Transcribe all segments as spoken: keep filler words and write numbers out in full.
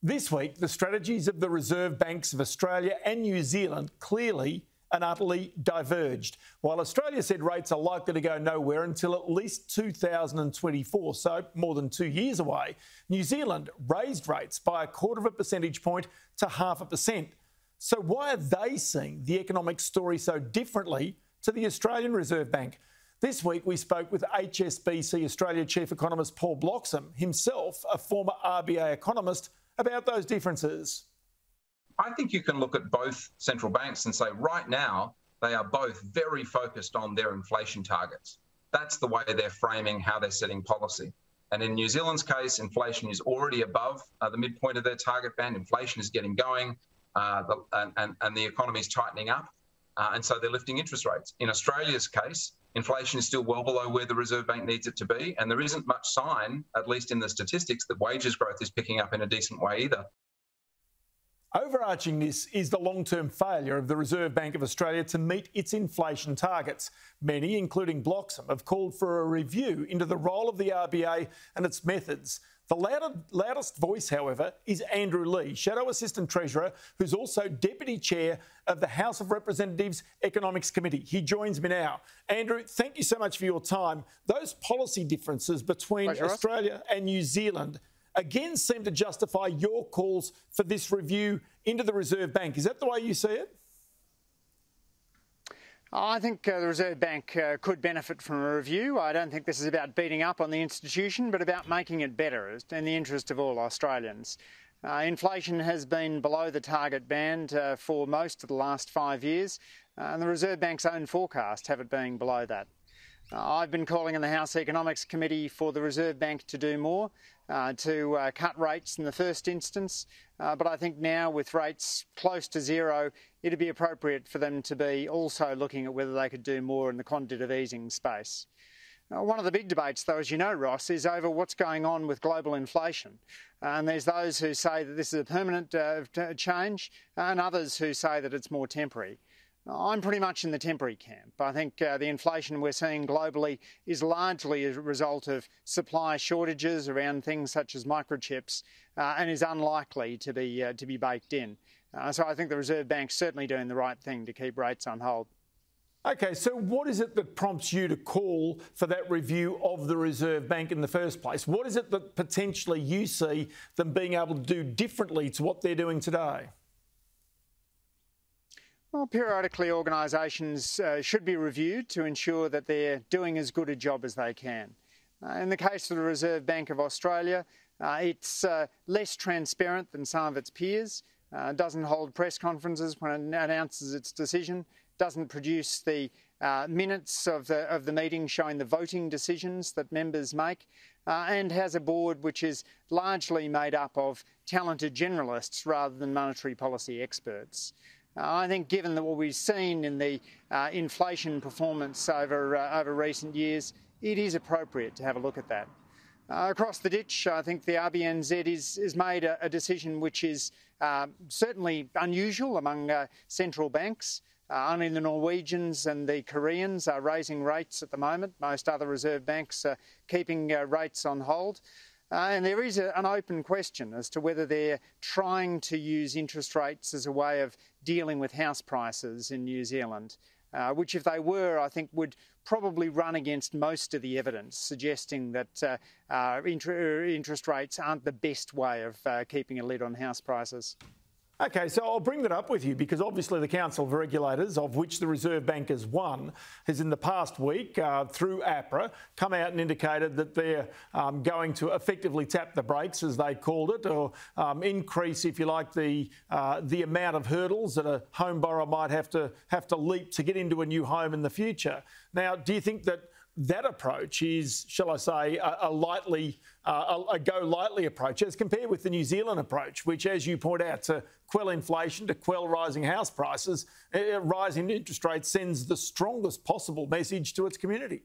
This week, the strategies of the Reserve Banks of Australia and New Zealand clearly and utterly diverged. While Australia said rates are likely to go nowhere until at least two thousand twenty-four, so more than two years away, New Zealand raised rates by a quarter of a percentage point to half a percent. So why are they seeing the economic story so differently to the Australian Reserve Bank? This week, we spoke with H S B C Australia Chief Economist Paul Bloxham, himself a former R B A economist, about those differences. I think you can look at both central banks and say right now they are both very focused on their inflation targets. That's the way they're framing how they're setting policy. And in New Zealand's case, inflation is already above uh, the midpoint of their target band. Inflation is getting going uh, the, and, and, and the economy is tightening up. Uh, and so they're lifting interest rates. In Australia's case, inflation is still well below where the Reserve Bank needs it to be. And there isn't much sign, at least in the statistics, that wages growth is picking up in a decent way either. Overarching this is the long-term failure of the Reserve Bank of Australia to meet its inflation targets. Many, including Bloxham, have called for a review into the role of the R B A and its methods. The louder, loudest voice, however, is Andrew Leigh, Shadow Assistant Treasurer, who's also Deputy Chair of the House of Representatives Economics Committee. He joins me now. Andrew, thank you so much for your time. Those policy differences between Pleasure. Australia and New Zealand again seem to justify your calls for this review into the Reserve Bank. Is that the way you see it? I think uh, the Reserve Bank uh, could benefit from a review. I don't think this is about beating up on the institution, but about making it better in the interest of all Australians. Uh, inflation has been below the target band uh, for most of the last five years, uh, and the Reserve Bank's own forecast have it being below that. Uh, I've been calling in the House Economics Committee for the Reserve Bank to do more, uh, to uh, cut rates in the first instance, uh, but I think now with rates close to zero, it'd be appropriate for them to be also looking at whether they could do more in the quantitative easing space. Uh, one of the big debates, though, as you know, Ross, is over what's going on with global inflation. Uh, and there's those who say that this is a permanent uh, change, and others who say that it's more temporary. I'm pretty much in the temporary camp. I think uh, the inflation we're seeing globally is largely a result of supply shortages around things such as microchips uh, and is unlikely to be uh, to be baked in. Uh, so I think the Reserve Bank's certainly doing the right thing to keep rates on hold. OK, so what is it that prompts you to call for that review of the Reserve Bank in the first place? What is it that potentially you see them being able to do differently to what they're doing today? Well, periodically organisations uh, should be reviewed to ensure that they're doing as good a job as they can. Uh, in the case of the Reserve Bank of Australia, uh, it's uh, less transparent than some of its peers, uh, doesn't hold press conferences when it announces its decision, doesn't produce the uh, minutes of the, of the meeting showing the voting decisions that members make, uh, and has a board which is largely made up of talented generalists rather than monetary policy experts. Uh, I think given that what we've seen in the uh, inflation performance over, uh, over recent years, it is appropriate to have a look at that. Uh, across the ditch, I think the R B N Z is, is made a, a decision which is uh, certainly unusual among uh, central banks. Uh, only the Norwegians and the Koreans are raising rates at the moment. Most other Reserve Banks are keeping uh, rates on hold. Uh, and there is a, an open question as to whether they're trying to use interest rates as a way of dealing with house prices in New Zealand, uh, which if they were, I think would probably run against most of the evidence suggesting that uh, uh, inter interest rates aren't the best way of uh, keeping a lid on house prices. OK, so I'll bring that up with you because obviously the Council of Regulators, of which the Reserve Bank is one, has in the past week, uh, through APRA, come out and indicated that they're um, going to effectively tap the brakes, as they called it, or um, increase, if you like, the uh, the amount of hurdles that a home borrower might have to have to leap to get into a new home in the future. Now, do you think that that approach is, shall I say, a, a lightly, uh, a, a go lightly approach as compared with the New Zealand approach, which, as you point out, to quell inflation, to quell rising house prices, uh, rising interest rates sends the strongest possible message to its community?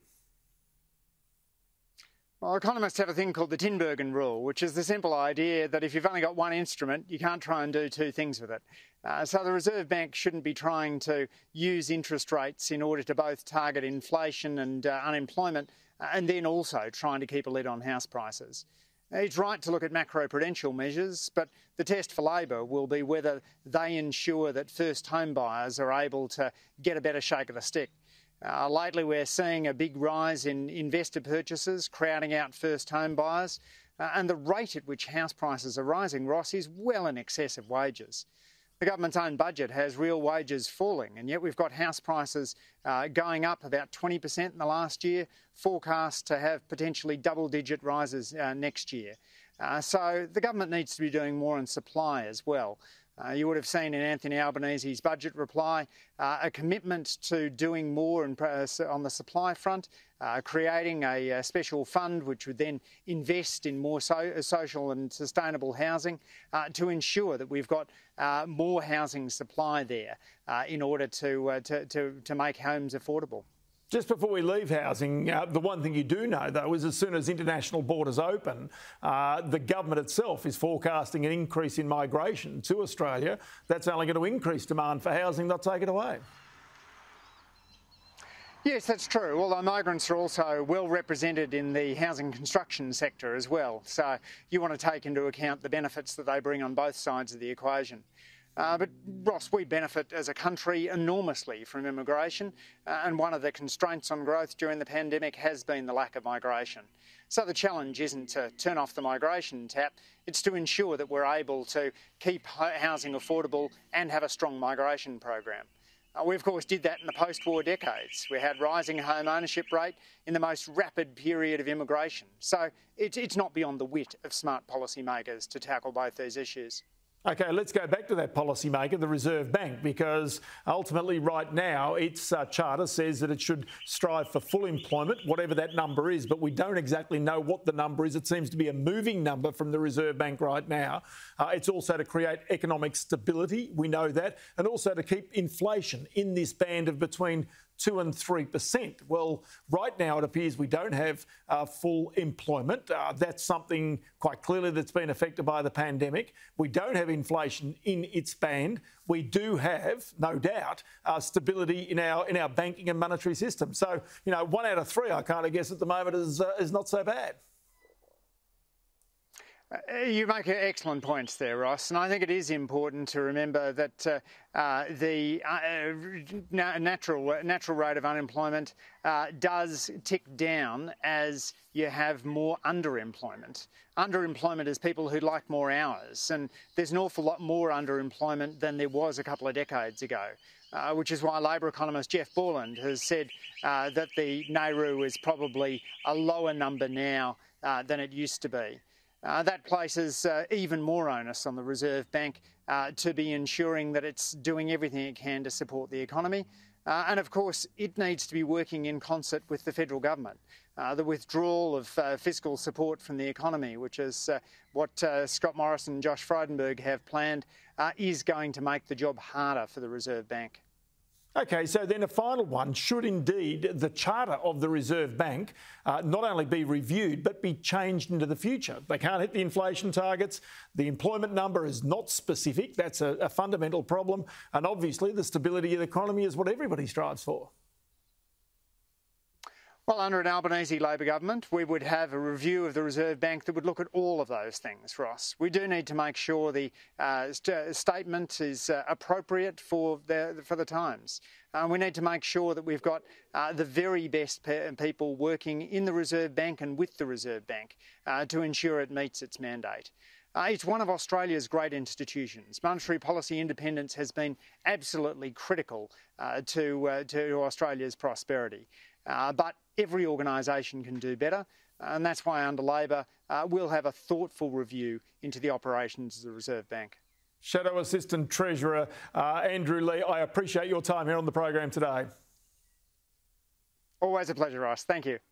Well, economists have a thing called the Tinbergen rule, which is the simple idea that if you've only got one instrument, you can't try and do two things with it. Uh, so the Reserve Bank shouldn't be trying to use interest rates in order to both target inflation and uh, unemployment, uh, and then also trying to keep a lid on house prices. It's right to look at macroprudential measures, but the test for Labor will be whether they ensure that first home buyers are able to get a better shake of the stick. Uh, lately, we're seeing a big rise in investor purchases, crowding out first home buyers, uh, and the rate at which house prices are rising, Ross, is well in excess of wages. The government's own budget has real wages falling, and yet we've got house prices uh, going up about twenty percent in the last year, forecast to have potentially double-digit rises uh, next year. Uh, so the government needs to be doing more on supply as well. Uh, you would have seen in Anthony Albanese's budget reply uh, a commitment to doing more in, uh, on the supply front, uh, creating a, a special fund which would then invest in more so, social and sustainable housing uh, to ensure that we've got uh, more housing supply there uh, in order to, uh, to, to, to make homes affordable. Just before we leave housing, uh, the one thing you do know, though, is as soon as international borders open, uh, the government itself is forecasting an increase in migration to Australia. That's only going to increase demand for housing, not take it away. Yes, that's true, although migrants are also well represented in the housing construction sector as well. So you want to take into account the benefits that they bring on both sides of the equation. Uh, but, Ross, we benefit as a country enormously from immigration, uh, and one of the constraints on growth during the pandemic has been the lack of migration. So the challenge isn't to turn off the migration tap, it's to ensure that we're able to keep housing affordable and have a strong migration program. Uh, we, of course, did that in the post-war decades. We had rising home ownership rate in the most rapid period of immigration. So it, it's not beyond the wit of smart policymakers to tackle both these issues. OK, let's go back to that policymaker, the Reserve Bank, because ultimately right now its uh, charter says that it should strive for full employment, whatever that number is, but we don't exactly know what the number is. It seems to be a moving number from the Reserve Bank right now. Uh, it's also to create economic stability, we know that, and also to keep inflation in this band of between two and three percent. Well, right now it appears we don't have uh, full employment. Uh, that's something quite clearly that's been affected by the pandemic. We don't have inflation in its band. We do have, no doubt, uh, stability in our in our banking and monetary system. So, you know, one out of three, I kind of guess at the moment is uh, is not so bad. Uh, you make excellent points there, Ross, and I think it is important to remember that uh, uh, the uh, natural natural rate of unemployment uh, does tick down as you have more underemployment. Underemployment is people who like more hours, and there's an awful lot more underemployment than there was a couple of decades ago. Uh, which is why Labor economist Jeff Borland has said uh, that the Nauru is probably a lower number now uh, than it used to be. Uh, that places uh, even more onus on the Reserve Bank uh, to be ensuring that it's doing everything it can to support the economy. Uh, and of course, it needs to be working in concert with the federal government. Uh, the withdrawal of uh, fiscal support from the economy, which is uh, what uh, Scott Morrison and Josh Frydenberg have planned, uh, is going to make the job harder for the Reserve Bank. OK, so then a final one. Should indeed the charter of the Reserve Bank uh, not only be reviewed but be changed into the future? They can't hit the inflation targets. The employment number is not specific. That's a, a fundamental problem. And obviously the stability of the economy is what everybody strives for. Well, under an Albanese Labor government, we would have a review of the Reserve Bank that would look at all of those things, Ross. We do need to make sure the uh, st statement is uh, appropriate for the, for the times. Uh, we need to make sure that we've got uh, the very best pe people working in the Reserve Bank and with the Reserve Bank uh, to ensure it meets its mandate. Uh, it's one of Australia's great institutions. Monetary policy independence has been absolutely critical uh, to, uh, to Australia's prosperity. Uh, but every organisation can do better, and that's why under Labor uh, we'll have a thoughtful review into the operations of the Reserve Bank. Shadow Assistant Treasurer uh, Andrew Leigh, I appreciate your time here on the program today. Always a pleasure, Ross. Thank you.